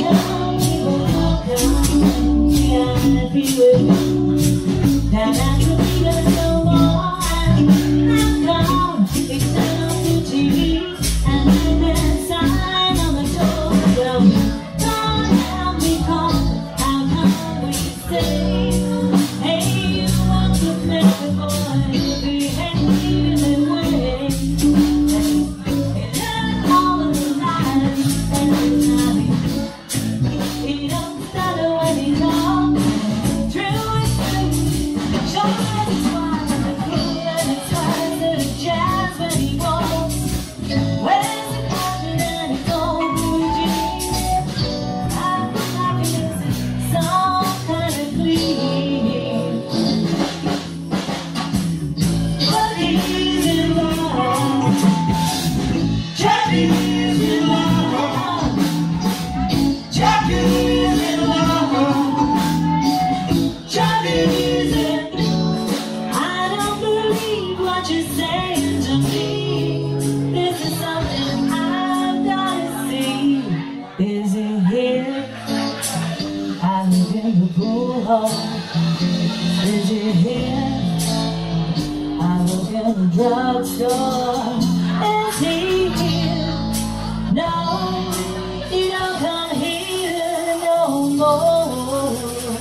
Is it here? I look in the drugstore. Is he here? No, you don't come here no more.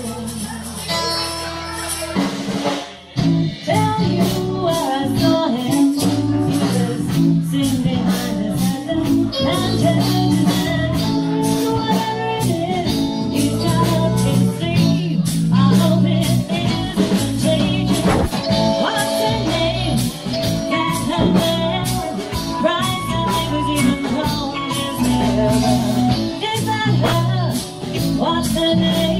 Tell you where I saw him. He was sitting behind the center and telling you that whatever it is, he's got his sleeve. I hope it isn't contagious. What's her name? Got her man. Price and neighbors even clone his hair. Is that her? What's her name?